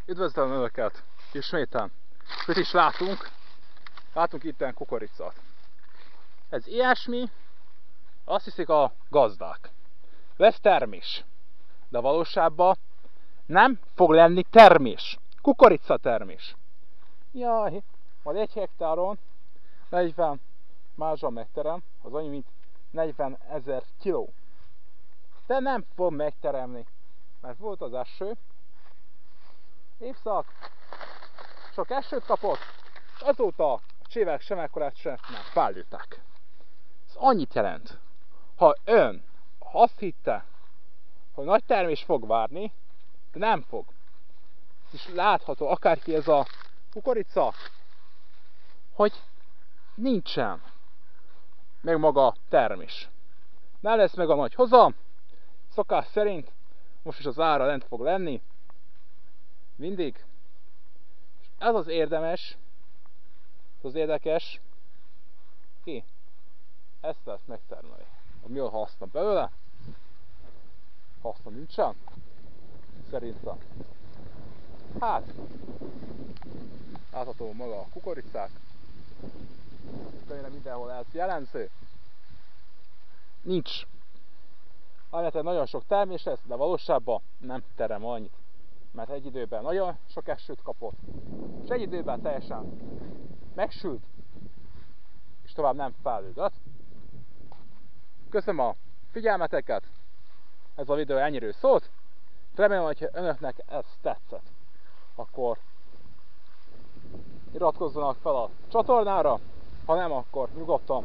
Üdvözlöm Önöket! Isméten! Mit is látunk? Látunk itten kukoricát. Ez ilyesmi, azt hiszik a gazdák. Lesz termés. De valóságban nem fog lenni termés. Kukoricatermés. Jaj, majd 1 hektáron 40 mázsa megterem, az annyi, mint 40 000 kiló. De nem fog megteremni, mert volt az eső, évszak, sok esőt kapott, és azóta a csövek semekkorát sem nem fellőttek. Ez annyit jelent, ha ön azt hitte, hogy nagy termés fog várni, de nem fog. És látható akárki ez a kukorica, hogy nincsen meg maga a termés. Nem lesz meg a nagy hozam, szokás szerint most is az ára lent fog lenni, mindig. És ez az érdemes, az érdekes, ki ezt lesz megtermelni. Mi a haszna belőle? Haszna nincsen? Szerintem. Hát, látható maga a kukoricák. Könyvben mindenhol ez jellemző. Nincs. Elméletileg nagyon sok termés lesz, de valóságban nem terem annyit. Mert egy időben nagyon sok esőt kapott, és egy időben teljesen megsült, és tovább nem fejlődött. Köszönöm a figyelmeteket, ez a videó ennyiről szólt. Remélem, hogy önöknek ez tetszett, akkor iratkozzanak fel a csatornára, ha nem, akkor nyugodtan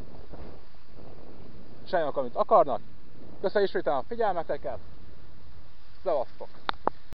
csináljanak, amit akarnak. Köszönöm ismételten a figyelmeteket, szevasztok!